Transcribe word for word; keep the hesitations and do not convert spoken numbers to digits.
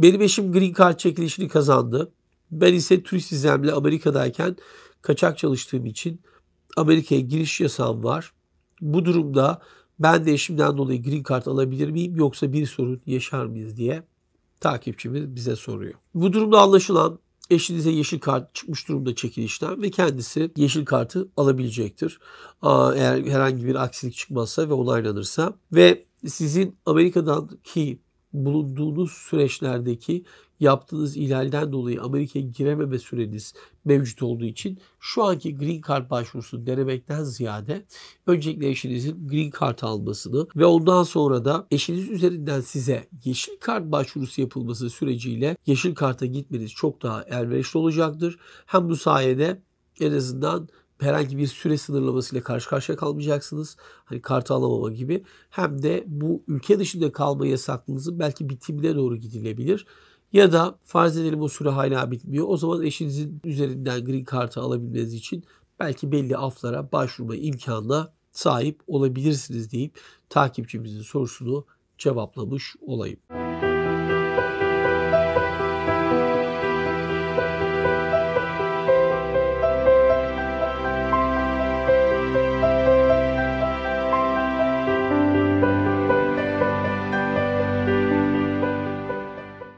Benim eşim Green Card çekilişini kazandı. Ben ise turist vizemle Amerika'dayken kaçak çalıştığım için Amerika'ya giriş yasağım var. Bu durumda ben de eşimden dolayı Green Card alabilir miyim yoksa bir sorun yaşar mıyız diye takipçimiz bize soruyor. Bu durumda anlaşılan eşinize yeşil kart çıkmış durumda çekilişten ve kendisi yeşil kartı alabilecektir. Eğer herhangi bir aksilik çıkmazsa ve onaylanırsa ve sizin Amerika'daki bulunduğunuz süreçlerdeki yaptığınız ihlalden dolayı Amerika'ya girememe süreniz mevcut olduğu için şu anki Green Card başvurusunu denemekten ziyade öncelikle eşinizin Green Card almasını ve ondan sonra da eşiniz üzerinden size yeşil kart başvurusu yapılması süreciyle yeşil karta gitmeniz çok daha elverişli olacaktır. Hem bu sayede en azından herhangi bir süre sınırlamasıyla karşı karşıya kalmayacaksınız. Hani kartı alamama gibi. Hem de bu ülke dışında kalma yasaklığınızın belki bitimine doğru gidilebilir. Ya da farz edelim o süre hala bitmiyor. O zaman eşinizin üzerinden Green Card'ı alabilmeniz için belki belli aflara başvurma imkanına sahip olabilirsiniz deyip takipçimizin sorusunu cevaplamış olayım.